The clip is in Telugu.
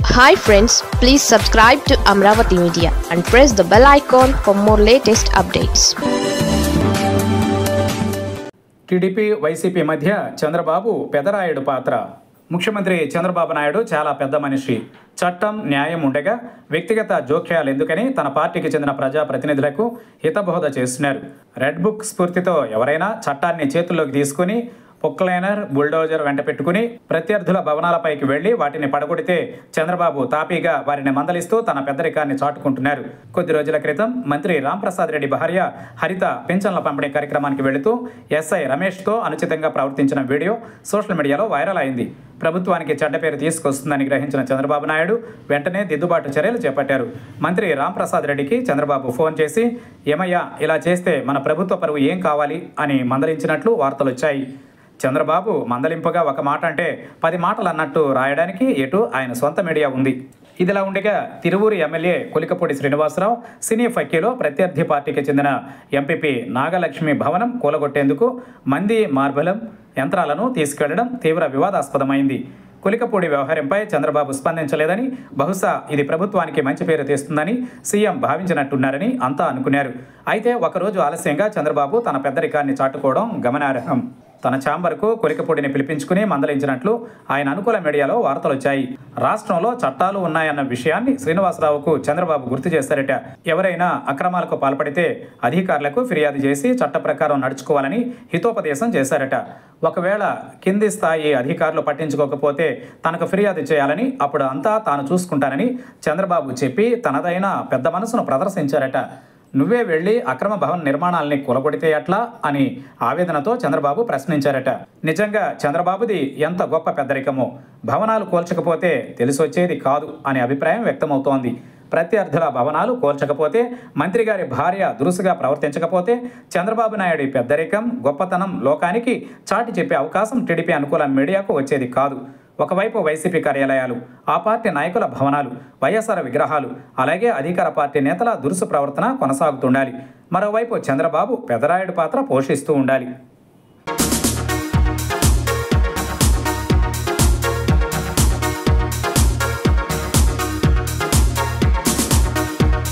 Hi friends, please subscribe to Amravati Media and press the bell icon for more latest updates. TDP YCP మధ్య చంద్రబాబు పెదరాయుడు పాత్ర. ముఖ్యమంత్రి చంద్రబాబు నాయుడు చాలా పెద్ద మనిషి. చట్టం న్యాయం ఉండగా వ్యక్తిగత జోక్యాలు ఎందుకని తన పార్టీకి చెందిన ప్రజాప్రతినిధులకు హితబోధ చేస్తున్నారు. రెడ్ బుక్ స్ఫూర్తితో ఎవరైనా చట్టాన్ని చేతుల్లోకి తీసుకుని పొక్లైనర్ బుల్డోజర్ వెంట పెట్టుకుని ప్రత్యర్థుల భవనాలపైకి వెళ్లి వాటిని పడగొడితే చంద్రబాబు తాపీగా వారిని మందలిస్తూ తన పెద్దరికాన్ని చాటుకుంటున్నారు. కొద్ది రోజుల క్రితం మంత్రి రాంప్రసాద్ రెడ్డి భార్య హరిత పింఛన్ల పంపిణీ కార్యక్రమానికి వెళుతూ ఎస్ఐ రమేష్తో అనుచితంగా ప్రవర్తించిన వీడియో సోషల్ మీడియాలో వైరల్ అయింది. ప్రభుత్వానికి చెడ్డ పేరు తీసుకొస్తుందని గ్రహించిన చంద్రబాబు నాయుడు వెంటనే దిద్దుబాటు చర్యలు చేపట్టారు. మంత్రి రాంప్రసాద్ రెడ్డికి చంద్రబాబు ఫోన్ చేసి, ఏమయ్యా ఇలా చేస్తే మన ప్రభుత్వ పరువు ఏం కావాలి అని మందలించినట్లు వార్తలు వచ్చాయి. చంద్రబాబు మందలింపుగా ఒక మాట అంటే 10 మాటలు అన్నట్టు రాయడానికి ఎటు ఆయన సొంత మీడియా ఉంది. ఇదిలా ఉండగా తిరువూరు ఎమ్మెల్యే కొలికపూడి శ్రీనివాసరావు సినీ ఫక్కీలో ప్రత్యర్థి పార్టీకి చెందిన ఎంపీపీ నాగలక్ష్మి భవనం కూలగొట్టేందుకు మంది మార్బలం యంత్రాలను తీసుకెళ్లడం తీవ్ర వివాదాస్పదమైంది. కొలికపూడి వ్యవహారంపై చంద్రబాబు స్పందించలేదని, బహుశా ఇది ప్రభుత్వానికి మంచి పేరు తెస్తుందని సీఎం భావించినట్టున్నారని అంతా అనుకున్నారు. అయితే ఒకరోజు ఆలస్యంగా చంద్రబాబు తన పెద్దరికాన్ని చాటుకోవడం గమనార్హం. తన ఛాంబర్కు కొలికపూడిని పిలిపించుకుని మందలించినట్లు ఆయన అనుకూల మీడియాలో వార్తలు వచ్చాయి. రాష్ట్రంలో చట్టాలు ఉన్నాయన్న విషయాన్ని శ్రీనివాసరావుకు చంద్రబాబు గుర్తు చేశారట. ఎవరైనా అక్రమాలకు పాల్పడితే అధికారులకు ఫిర్యాదు చేసి చట్ట ప్రకారం నడుచుకోవాలని హితోపదేశం చేశారట. ఒకవేళ కింది స్థాయి అధికారులు పట్టించుకోకపోతే తనకు ఫిర్యాదు చేయాలని, అప్పుడు అంతా తాను చూసుకుంటానని చంద్రబాబు చెప్పి తనదైన పెద్ద మనసును ప్రదర్శించారట. నువ్వే వెళ్ళి అక్రమ భవన నిర్మాణాలని కూలగొడితే ఎట్లా అని ఆవేదనతో చంద్రబాబు ప్రశ్నించారట. నిజంగా చంద్రబాబుది ఎంత గొప్ప పెద్దరికమో, భవనాలు కూల్చకపోతే తెలిసొచ్చేది కాదు అనే అభిప్రాయం వ్యక్తమవుతోంది. ప్రత్యర్థుల భవనాలు కూల్చకపోతే, మంత్రి గారి భార్య దురుసుగా ప్రవర్తించకపోతే చంద్రబాబు నాయుడు పెద్దరికం గొప్పతనం లోకానికి చాటి చెప్పే అవకాశం టీడీపీ అనుకూల మీడియాకు వచ్చేది కాదు. ఒకవైపు వైసీపీ కార్యాలయాలు, ఆ పార్టీ నాయకుల భవనాలు, వైఎస్ఆర్ విగ్రహాలు, అలాగే అధికార పార్టీ నేతల దురుసు ప్రవర్తన కొనసాగుతుండాలి. మరోవైపు చంద్రబాబు పెదరాయుడు పాత్ర పోషిస్తూ ఉండాలి.